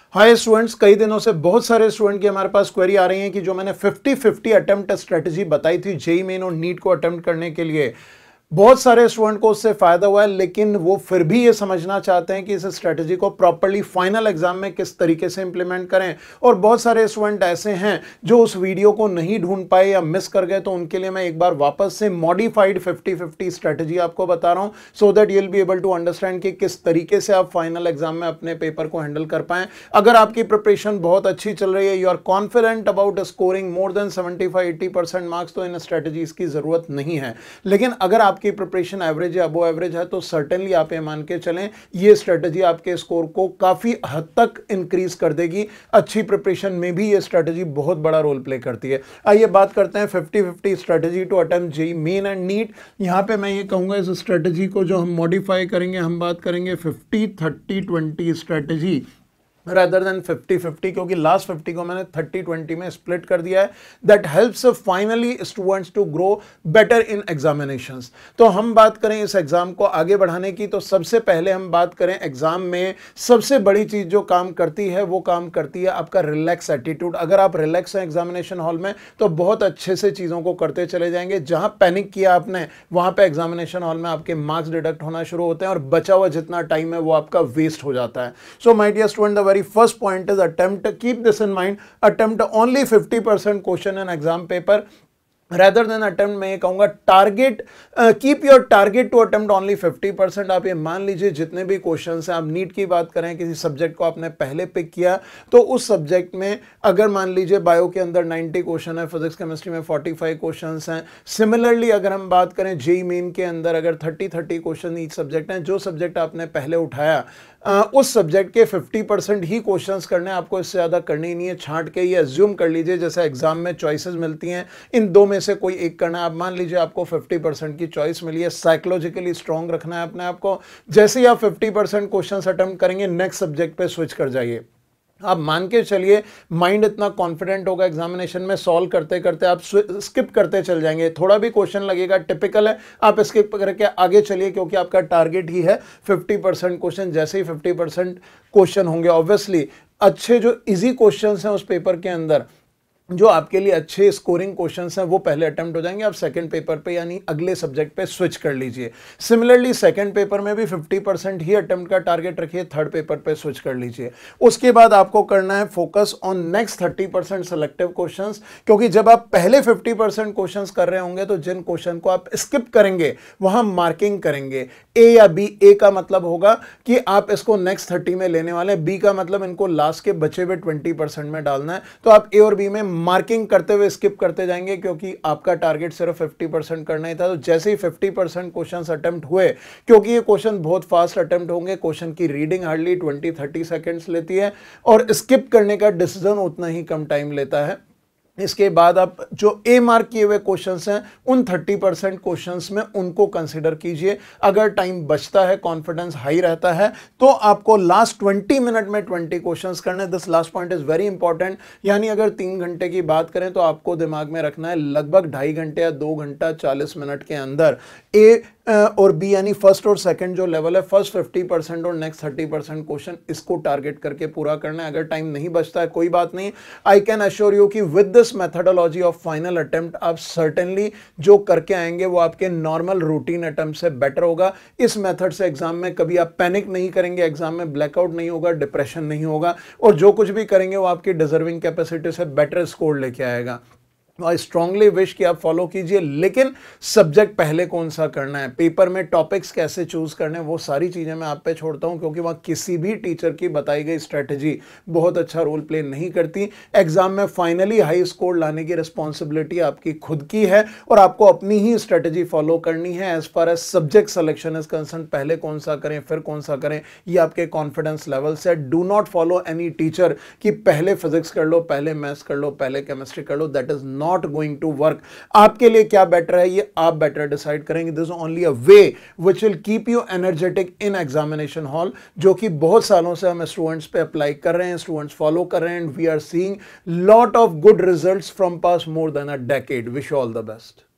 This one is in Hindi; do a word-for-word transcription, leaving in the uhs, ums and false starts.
हाय स्टूडेंट्स, कई दिनों से बहुत सारे स्टूडेंट की हमारे पास क्वेरी आ रही है कि जो मैंने फिफ्टी फिफ्टी अटेम्प्ट स्ट्रेटजी बताई थी जेईई मेन और नीट को अटेम्प्ट करने के लिए, बहुत सारे स्टूडेंट को उससे फायदा हुआ है, लेकिन वो फिर भी ये समझना चाहते हैं कि इस स्ट्रेटजी को प्रॉपर्ली फाइनल एग्जाम में किस तरीके से इंप्लीमेंट करें। और बहुत सारे स्टूडेंट ऐसे हैं जो उस वीडियो को नहीं ढूंढ पाए या मिस कर गए, तो उनके लिए मैं एक बार वापस से मॉडिफाइड फिफ्टी फिफ्टी स्ट्रेटजी आपको बता रहा हूं, so that you will be able to understand कि किस तरीके से आप फाइनल एग्जाम में अपने पेपर को हैंडल कर पाएं। अगर आपकी प्रिपरेशन बहुत अच्छी चल रही है, you are confident about scoring more than seventy five eighty percent marks, तो इन स्ट्रेटजीज की जरूरत नहीं है। लेकिन अगर आपकी प्रिपरेशन एवरेज या अबो एवरेज है, तो सर्टेनली आप ये मान के चलें ये स्ट्रेटजी आपके स्कोर को काफी हद तक इंक्रीज कर देगी। अच्छी प्रिपरेशन में भी ये स्ट्रेटजी बहुत बड़ा रोल प्ले करती है। आइए बात करते हैं fifty fifty strategy to attempt JEE main and NEET. यहां पे मैं ये कहूंगा इस स्ट्रेटजी को जो हम मॉडिफाई करेंगे, हम बात करेंगे fifty thirty twenty strategy rather than fifty fifty, क्योंकि लास्ट फिफ्टी को मैंने थर्टी ट्वेंटी में स्प्लिट कर दिया है। That helps finally students to grow better in examinations. तो हम बात करें इस एग्जाम को आगे बढ़ाने की, तो सबसे पहले हम बात करें एग्जाम में सबसे बड़ी चीज जो काम करती है वो काम करती है आपका रिलैक्स एटीट्यूड। अगर आप रिलैक्स हैं एग्जामिनेशन हॉल में, तो बहुत अच्छे से चीजों को करते चले जाएंगे। जहां पैनिक किया आपने, वहां पे एग्जामिनेशन हॉल में आपके मार्क्स डिडक्ट होना शुरू होते हैं और बचा हुआ जितना टाइम है वो आपका वेस्ट हो जाता है। So my dear student, the first point is attempt, keep this in mind, attempt only fifty percent question in exam paper rather than attempt। मैं ये कहूंगा target, keep your target to attempt only fifty percent. आप ये मान लीजिए जितने भी क्वेश्चन हैं, आप नीट की बात करें, किसी सब्जेक्ट को आपने पहले पिक किया, तो उस सब्जेक्ट में अगर मान लीजिए बायो के अंदर नाइंटी क्वेश्चन है, फिजिक्स केमिस्ट्री में फोर्टी फाइव क्वेश्चन हैं। सिमिलरली अगर हम बात करें जेईई मेन के अंदर अगर thirty thirty question each subject हैं, जो सब्जेक्ट आपने पहले उठाया Uh, उस सब्जेक्ट के फिफ्टी परसेंट ही क्वेश्चंस करने, आपको इससे ज़्यादा करनी नहीं है। छांट के ये अज्यूम कर लीजिए, जैसे एग्जाम में चॉइसेस मिलती हैं, इन दो में से कोई एक करना है। आप मान लीजिए आपको फिफ्टी परसेंट की चॉइस मिली है, साइकोलॉजिकली स्ट्रांग रखना है अपने आप को। जैसे ही आप फिफ्टी परसेंट क्वेश्चंस अटेम्प्ट करेंगे, नेक्स्ट सब्जेक्ट पे स्विच कर जाइए। आप मान के चलिए माइंड इतना कॉन्फिडेंट होगा एग्जामिनेशन में, सॉल्व करते करते आप स्किप करते चल जाएंगे। थोड़ा भी क्वेश्चन लगेगा टिपिकल है, आप स्किप करके आगे चलिए, क्योंकि आपका टारगेट ही है फिफ्टी परसेंट क्वेश्चन। जैसे ही फिफ्टी परसेंट क्वेश्चन होंगे, ऑब्वियसली अच्छे जो इजी क्वेश्चन हैं उस पेपर के अंदर, जो आपके लिए अच्छे स्कोरिंग क्वेश्चंस हैं, वो पहले अटेम्प्ट हो जाएंगे। आप सेकंड पेपर पे यानी अगले सब्जेक्ट पे स्विच कर लीजिए। सिमिलरली सेकंड पेपर में भी फिफ्टी परसेंट ही अटेम्प्ट का टारगेट रखिए, थर्ड पेपर पे स्विच कर लीजिए। उसके बाद आपको करना है focus on next thirty percent selective questions, क्योंकि जब आप पहले फिफ्टी परसेंट क्वेश्चंस कर रहे होंगे, तो जिन क्वेश्चन को आप स्किप करेंगे वहां मार्किंग करेंगे। ए या बी, ए का मतलब होगा कि आप इसको नेक्स्ट थर्टी में लेने वाले, बी का मतलब इनको लास्ट के बचे हुए ट्वेंटी परसेंट में डालना है। तो आप ए और बी में मार्किंग करते हुए स्किप करते जाएंगे, क्योंकि आपका टारगेट सिर्फ फिफ्टी परसेंट करना ही था। तो जैसे ही फिफ्टी परसेंट क्वेश्चंस अटेम्प्ट हुए, क्योंकि ये क्वेश्चन बहुत फास्ट अटेम्प्ट होंगे, क्वेश्चन की reading hardly twenty thirty seconds लेती है और स्किप करने का डिसीजन उतना ही कम टाइम लेता है। इसके बाद आप जो ए मार्क किए हुए क्वेश्चंस हैं, उन थर्टी परसेंट क्वेश्चंस में उनको कंसीडर कीजिए। अगर टाइम बचता है, कॉन्फिडेंस हाई रहता है, तो आपको लास्ट ट्वेंटी मिनट में ट्वेंटी क्वेश्चंस करने। This last point is very important. यानी अगर तीन घंटे की बात करें, तो आपको दिमाग में रखना है लगभग ढाई घंटे या दो घंटा चालीस मिनट के अंदर ए और बी यानी फर्स्ट और सेकंड जो लेवल है, फर्स्ट फिफ्टी परसेंट और नेक्स्ट थर्टी परसेंट क्वेश्चन, इसको टारगेट करके पूरा करना है। अगर टाइम नहीं बचता है, कोई बात नहीं। आई कैन अश्योर यू कि with this methodology of final attempt, आप सर्टेनली जो करके आएंगे वो आपके नॉर्मल रूटीन अटेम्प्ट से बेटर होगा। इस मेथड से एग्जाम में कभी आप पैनिक नहीं करेंगे, एग्जाम में ब्लैकआउट नहीं होगा, डिप्रेशन नहीं होगा, और जो कुछ भी करेंगे वो आपकी डिजर्विंग कैपेसिटी से बेटर स्कोर लेके आएगा। आई स्ट्रांगली विश कि आप फॉलो कीजिए, लेकिन सब्जेक्ट पहले कौन सा करना है, पेपर में टॉपिक्स कैसे चूज करने, वो सारी चीजें मैं आप पे छोड़ता हूं, क्योंकि वहां किसी भी टीचर की बताई गई स्ट्रेटजी बहुत अच्छा रोल प्ले नहीं करती। एग्जाम में फाइनली हाई स्कोर लाने की रिस्पॉन्सिबिलिटी आपकी खुद की है, और आपको अपनी ही स्ट्रेटजी फॉलो करनी है। As far as subject selection is concern, पहले कौन सा करें फिर कौन सा करें, ये आपके कॉन्फिडेंस लेवल से। Do not follow any teacher कि पहले फिजिक्स कर लो, पहले मैथ्स कर लो, पहले केमिस्ट्री कर लो। That is not going to work. आपके लिए क्या बेटर है, ये आप बेटर डिसाइड करेंगे। This is only a way which will keep you energetic in examination hall, जो कि बहुत सालों से हम स्टूडेंट्स पे अप्लाई कर रहे हैं, स्टूडेंट्स फॉलो कर रहे हैं, and we are seeing lot of good results from past more than a decade. Wish you all the best.